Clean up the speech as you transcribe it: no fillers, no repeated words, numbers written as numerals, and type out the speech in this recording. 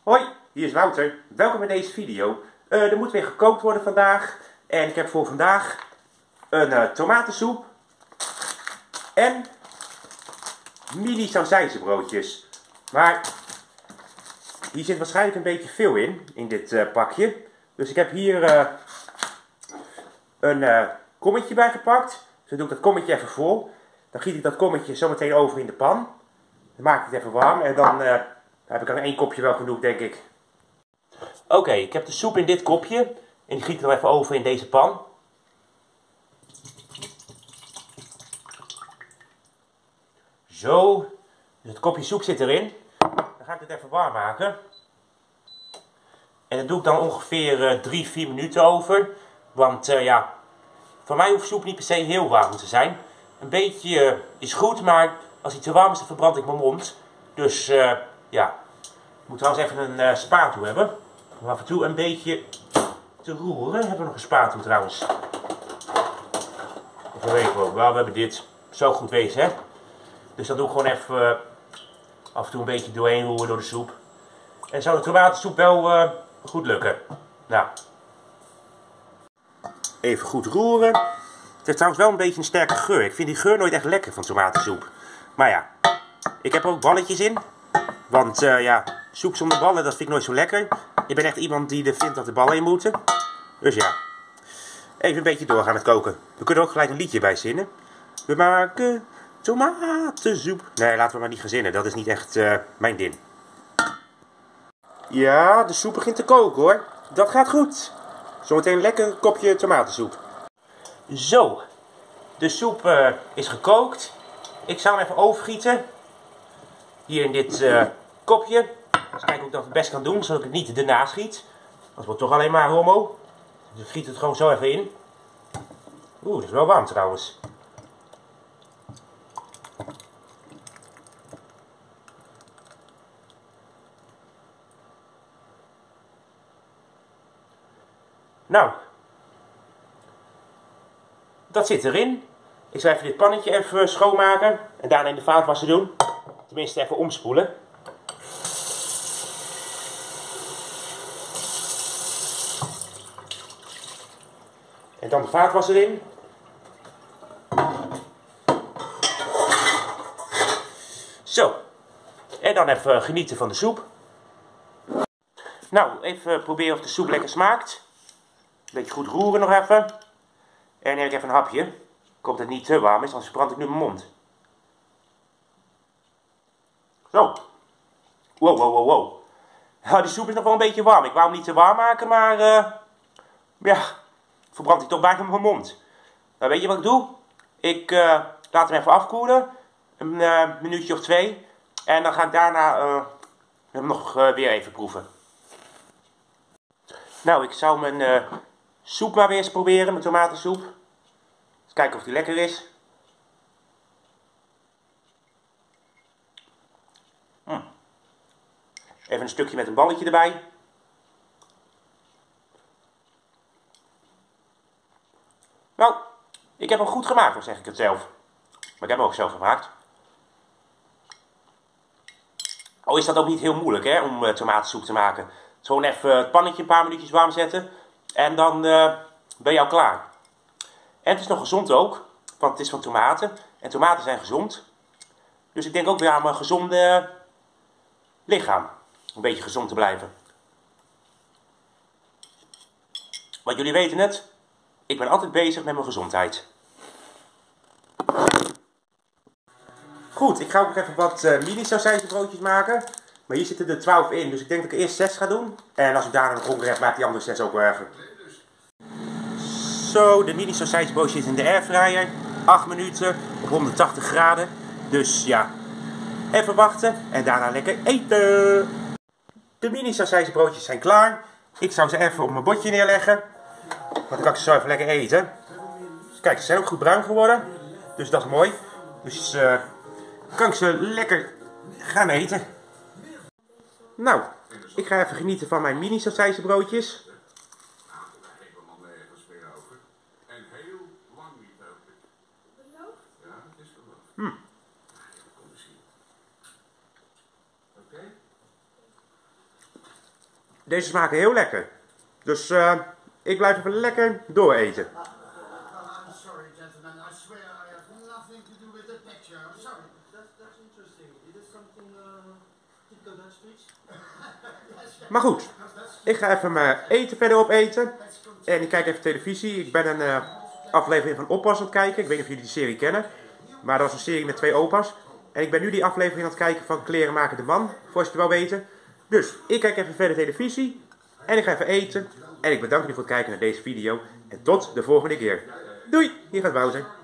Hoi, hier is Wouter. Welkom in deze video. Er moet weer gekookt worden vandaag. En ik heb voor vandaag een tomatensoep en mini sausijzenbroodjes. Maar hier zit waarschijnlijk een beetje veel in dit pakje. Dus ik heb hier een kommetje bij gepakt. Dus dan doe ik dat kommetje even vol. Dan giet ik dat kommetje zo meteen over in de pan. Dan maak ik het even warm en dan heb ik aan 1 kopje wel genoeg, denk ik. Oké, ik heb de soep in dit kopje. En die giet ik dan even over in deze pan. Zo. Dus het kopje soep zit erin. Dan ga ik het even warm maken. En dat doe ik dan ongeveer 3-4 minuten over. Want ja, voor mij hoeft soep niet per se heel warm te zijn. Een beetje is goed, maar als hij te warm is, dan verbrand ik mijn mond. Dus ja, ik moet trouwens even een spaartoe hebben. Om af en toe een beetje te roeren. Hebben we nog een spaartoe trouwens? Even weten we ook wel, we hebben dit. Zo goed wezen, hè? Dus dan doe ik gewoon even af en toe een beetje doorheen roeren door de soep. En zou de tomatensoep wel goed lukken. Nou. Even goed roeren. Het heeft trouwens wel een beetje een sterke geur. Ik vind die geur nooit echt lekker van tomatensoep. Maar ja, ik heb er ook balletjes in. Want ja, soep zonder ballen, dat vind ik nooit zo lekker. Ik ben echt iemand die vindt dat er ballen in moeten. Dus ja, even een beetje doorgaan met koken. We kunnen ook gelijk een liedje bij zinnen. We maken tomatensoep. Nee, laten we maar niet gaan zinnen. Dat is niet echt mijn ding. Ja, de soep begint te koken hoor. Dat gaat goed. Zometeen een lekker kopje tomatensoep. Zo, de soep is gekookt. Ik zou hem even overgieten. Hier in dit kopje. Dus kijken hoe ik dat het best kan doen, zodat ik het niet ernaast giet. Dat wordt toch alleen maar rommel. Dus ik giet het gewoon zo even in. Oeh, dat is wel warm trouwens. Nou, dat zit erin. Ik zal even dit pannetje even schoonmaken en daarna in de vaatwasser doen. Tenminste even omspoelen. En dan de vaatwasser in. Zo. En dan even genieten van de soep. Nou, even proberen of de soep lekker smaakt. Een beetje goed roeren nog even. En dan neem ik even een hapje. Ik hoop dat het niet te warm is, anders verbrand ik nu mijn mond. Zo. Wow, wow, wow, wow. Nou, die soep is nog wel een beetje warm. Ik wou hem niet te warm maken, maar ja, verbrand ik toch bijna mijn mond. Nou, weet je wat ik doe? Ik laat hem even afkoelen. Een minuutje of 2. En dan ga ik daarna hem nog weer even proeven. Nou, ik zou mijn soep maar weer eens proberen, mijn tomatensoep. Eens kijken of die lekker is. Even een stukje met een balletje erbij. Nou, ik heb hem goed gemaakt, dan zeg ik het zelf. Maar ik heb hem ook zelf gemaakt. Al is dat ook niet heel moeilijk, hè, om tomatensoep te maken. Gewoon even het pannetje een paar minuutjes warm zetten. En dan ben je al klaar. En het is nog gezond ook. Want het is van tomaten. En tomaten zijn gezond. Dus ik denk ook weer aan mijn gezonde lichaam. Een beetje gezond te blijven. Want jullie weten het. Ik ben altijd bezig met mijn gezondheid. Goed, ik ga ook nog even wat mini sausijzenbroodjes maken. Maar hier zitten er 12 in, dus ik denk dat ik eerst 6 ga doen. En als ik daarna nog honger heb, maak ik die andere 6 ook wel even. Zo, de mini sausijzenbroodjes in de airfryer. 8 minuten op 180 graden. Dus ja, even wachten en daarna lekker eten. De mini sausijzenbroodjes zijn klaar. Ik zou ze even op mijn bordje neerleggen. Want dan kan ik ze zo even lekker eten. Kijk, ze zijn ook goed bruin geworden. Dus dat is mooi. Dus kan ik ze lekker gaan eten. Nou, ik ga even genieten van mijn mini sausijzenbroodjes. Deze smaken heel lekker. Dus ik blijf even lekker dooreten. I'm sorry, gentlemen. I swear I have nothing to do with the picture. I'm sorry. That's interesting. Is it something typical Dutch speech? Maar goed, ik ga even mijn eten verder opeten. En ik kijk even televisie. Ik ben een aflevering van Oppas aan het kijken. Ik weet niet of jullie die serie kennen. Maar dat was een serie met 2 opa's. En ik ben nu die aflevering aan het kijken van Klerenmaker de Man. Voor je het wel weten. Dus ik kijk even verder televisie. En ik ga even eten. En ik bedank jullie voor het kijken naar deze video. En tot de volgende keer. Doei, hier gaat Wouter.